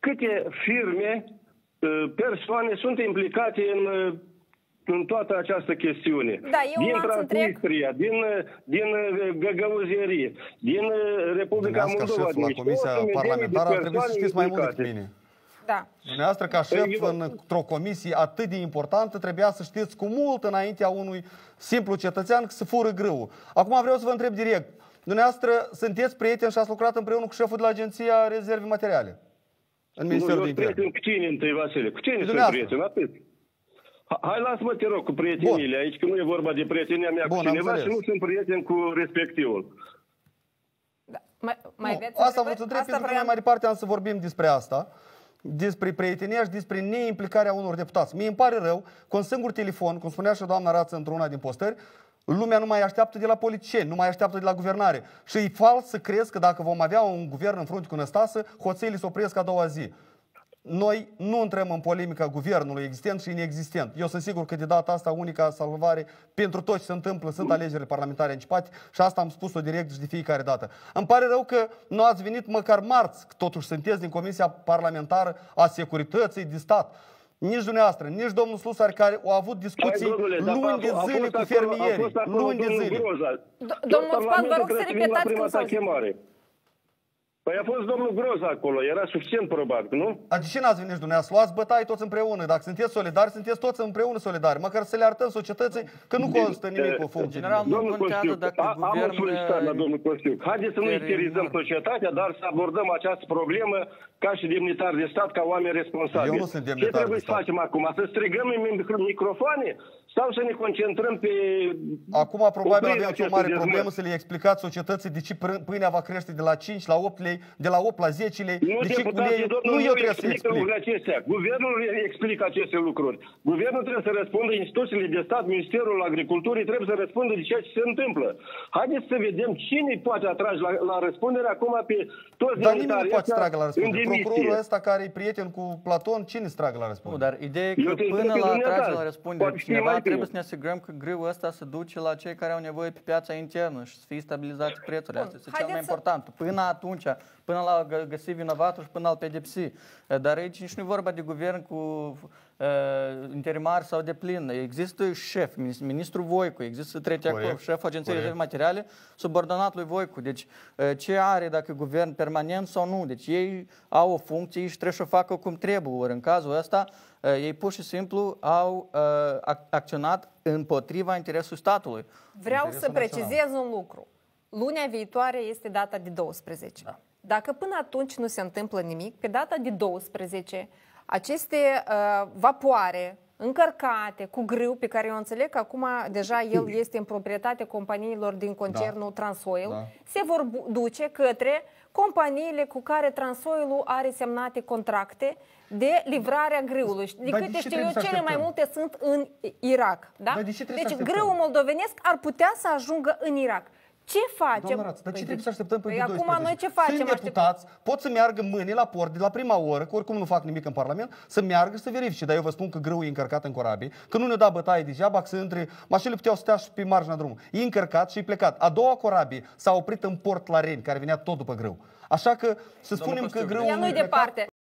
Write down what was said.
câte firme, persoane sunt implicate în toată această chestiune. Da, eu din Transnistria, din Găgăuzierie, din Republica Moldova. La Comisia Parlamentară ar trebui să știți mai mult decât mine. Da. Dumneavoastră, ca șef într-o comisie atât de importantă, trebuia să știți cu mult înaintea unui simplu cetățean că se fură grâul. Acum vreau să vă întreb direct. Dumneavoastră sunteți prieteni și ați lucrat împreună cu șeful de la Agenția Rezerve Materiale în Ministerul de Interne. Cu cine întâi, Vasile? Cu cine sunt prieteni? Atât. Hai, lasă-mă, te rog, cu prietenile aici, că nu e vorba de prietenia mea cu cineva și nu sunt prieten cu respectivul. Da. Mai asta vă întreb, pentru că noi mai departe am să vorbim despre asta, despre prietenia și despre neimplicarea unor deputați. Mie îmi pare rău că un singur telefon, cum spunea și doamna Rață într-una din postări, lumea nu mai așteaptă de la politicieni, nu mai așteaptă de la guvernare. Și e fals să crezi că dacă vom avea un guvern în frunte cu Năstase, hoțelii se opresc a doua zi. Noi nu intrăm în polemica guvernului existent și inexistent. Eu sunt sigur că de data asta unica salvare pentru tot ce se întâmplă sunt alegerile parlamentare anticipate și asta am spus-o direct și de fiecare dată. Îmi pare rău că nu ați venit măcar marți, că totuși sunteți din Comisia Parlamentară a Securității de Stat. Nici dumneavoastră, nici domnul Slusar, care au avut discuții luni de zile cu fermierii. Luni de zile. Domnul Span, vă rog să repetați cum s-a Păi a fost domnul Groz acolo, era suficient probabil, nu? De ce n-ați venit dumneavoastră? Luați bătaie toți împreună. Dacă sunteți solidari, sunteți toți împreună solidari. Măcar să le arătăm societății că nu costă nimic cu funcție. Domnul Costiu, am o solicitare la domnul Costiu. Haideți să nu isterizăm societatea, dar să abordăm această problemă ca și demnitari de stat, ca oameni responsabili. Eu nu sunt demnitar de stat. Ce trebuie să facem acum? Să strigăm în microfoane? Sau să ne concentrăm pe... Acum probabil aveți o mare problemă să le explicați societății de ce pâinea va crește de la 5 la 8 lei, de la 8 la 10 lei, de ce cu lei... Nu eu trebuie să explic. Guvernul explică aceste lucruri. Guvernul trebuie să răspundă, instituțiile de stat, Ministerul Agriculturii trebuie să răspundă de ceea ce se întâmplă. Haideți să vedem cine poate atrage la răspundere acum pe toți. Dar nimeni nu poate să tragă la răspundere. Procurorul ăsta care e prieten cu Platon, cine se tragă la răspundere? Nu, dar ideea e că până la trage la răspundere cineva, trebuie să ne asigurăm că grâul ăsta se duce la cei care au nevoie pe piața internă și să fie stabilizate prețurile. Asta este cel mai important. Până atunci, până la găsi vinovatul și până la pedepsi. Dar aici nici nu e vorba de guvern cu interimar sau de plin. Există șef, ministrul Voicu, există Tretiakov, șeful Agenției Rezerve Materiale, subordonat lui Voicu. Deci ce are dacă guvern permanent sau nu? Deci ei au o funcție și trebuie să o facă cum trebuie. Ori în cazul ăsta, ei pur și simplu au acționat împotriva interesului statului. Vreau să precizez un lucru. Lunea viitoare este data de 12. Da. Dacă până atunci nu se întâmplă nimic, pe data de 12, aceste vapoare încărcate cu grâu, pe care eu înțeleg că acum deja el este în proprietatea companiilor din concernul Transoil, se vor duce către companiile cu care Transoilul are semnate contracte de livrarea grâului. De câte știu eu, cele mai multe sunt în Irak. Da? Deci grâul moldovenesc ar putea să ajungă în Irak. Ce facem? Dar ce trebuie să așteptăm până 12? Acum noi ce facem? Sunt deputați, pot să meargă mâine la port de la prima oră, că oricum nu fac nimic în Parlament, să meargă și să verifice. Dar eu vă spun că grâul e încărcat în corabii, că nu ne-o da bătaie degeaba, că între mașinile puteau să stea și pe marginea drumului. E încărcat și e plecat. A doua corabie s-a oprit în port la Reni, care venea tot după grâu. Așa că să spunem că grâul nu-i departe.